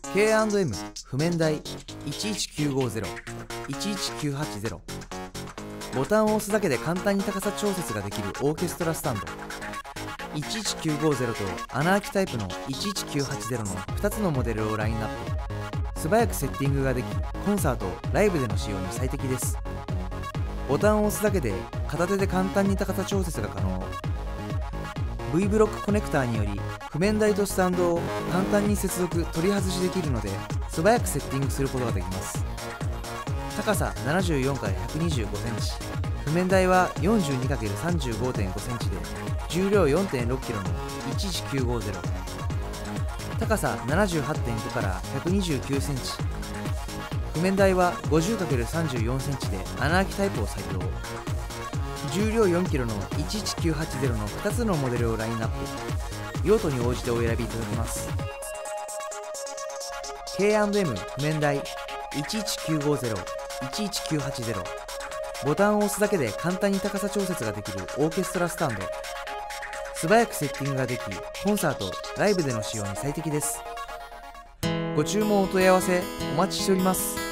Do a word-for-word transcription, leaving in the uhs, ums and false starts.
ケーアンドエム 譜面台いちいちきゅうごゼロ いちいちきゅうはちゼロ。ボタンを押すだけで簡単に高さ調節ができるオーケストラスタンド。いちいちきゅうごゼロと穴あきタイプのいちいちきゅうはちゼロのふたつのモデルをラインナップ。素早くセッティングができ、コンサート、ライブでの使用に最適です。ボタンを押すだけで片手で簡単に高さ調節が可能。 V ブロックコネクターにより譜面台とスタンドを簡単に接続取り外しできるので、素早くセッティングすることができます。高さ ななじゅうよんからひゃくにじゅうごセンチ、譜面台は よんじゅうにかけるさんじゅうごてんごセンチで重量 よんてんろっキロのいちいちきゅうごゼロ。高さ ななじゅうはちてんごからひゃくにじゅうきゅうセンチ、譜面台は ごじゅうかけるさんじゅうよんセンチで穴あきタイプを採用。重量 よんキロのいちいちきゅうはちゼロのふたつのモデルをラインナップ。用途に応じてお選びいただけます。 ケーアンドエム 譜面台いちいちきゅうごゼロ いちいちきゅうはちゼロ。ボタンを押すだけで簡単に高さ調節ができるオーケストラスタンド。素早くセッティングができ、コンサート、ライブでの使用に最適です。ご注文お問い合わせお待ちしております。